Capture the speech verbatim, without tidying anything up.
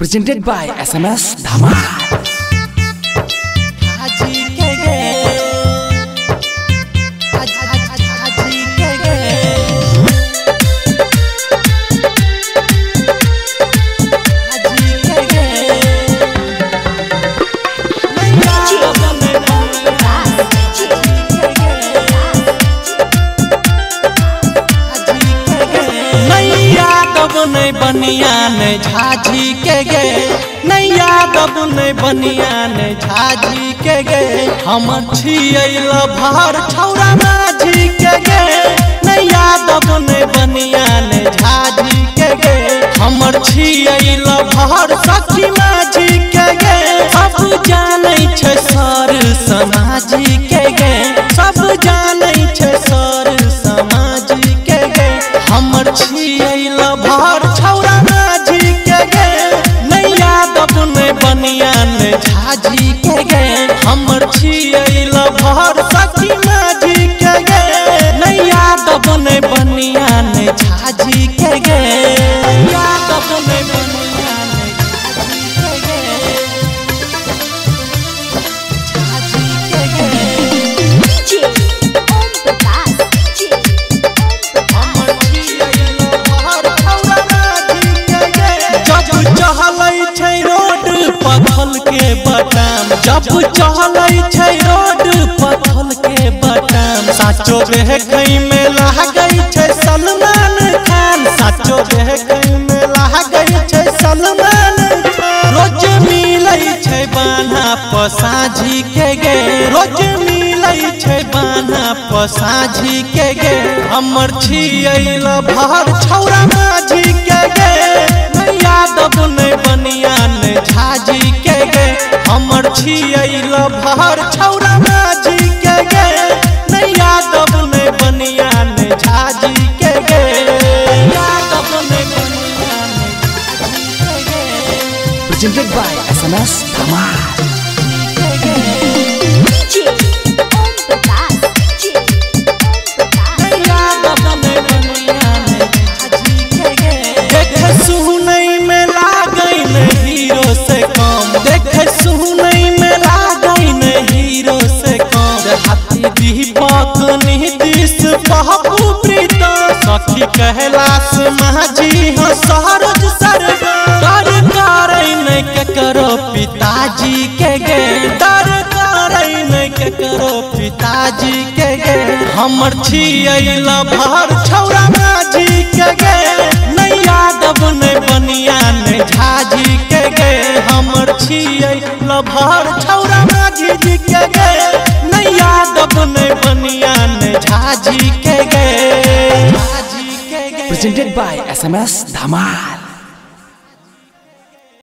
Presented by S M S Dhamal. नहीं बनिया ने झाजी के गे नैया दब नहीं बनिया ने झाजी के गे हम छियल भार छौरा माझी के गे नैया दब नहीं बनिया ने झाजी के गे हमर छियल भार सखी माझी के गे सब जानै छै सर समाजी के गे सब जानै छै सर समाजी के गे हमर छियल भार छौरा माझी के गे नैया दब नहीं बनिया ने झाजी के गे हमर छियल भार सखी माझी के गे नैया दब नहीं बनिया ने झाजी के गे नैया दब नहीं बनिया ने झाजी के गे झाजी के गे पथल के बटाम जब चहलै छै रोड पथल के बटाम साचो बेहकई में लागई छै सलमान खान साचो बेहकई में लागई छै सलमान खान रोज मिलै छै बान्हा पसाझी के गे रोज मिलै छै बान्हा पसाझी के गे हमर छियल भार छौरा माझी के गे नैया दब नहीं बनिया ने झाजी के गे हमर छियल भार छौरा माझी के गे नैया दब नहीं बनिया ने झाजी के गे नैया दब नहीं बनिया ने झाजी के गे Presented by S M S Dhamal. दीपक नीतीश बाबू प्रीता सखी कहलास माझी हो सहरज सरकार डर करे नहीं के करो पिताजी के गे डर करे नहीं के करो पिताजी के गे हमर छियल भार छौरा माझी के गे नैया दब नहीं बनिया ने झाजी के गे हमर छियल भार छौरा माझी जी के गे नैया दब नहीं बनिया ने झाजी के गे झाजी के गे Presented by S M S Dhamal.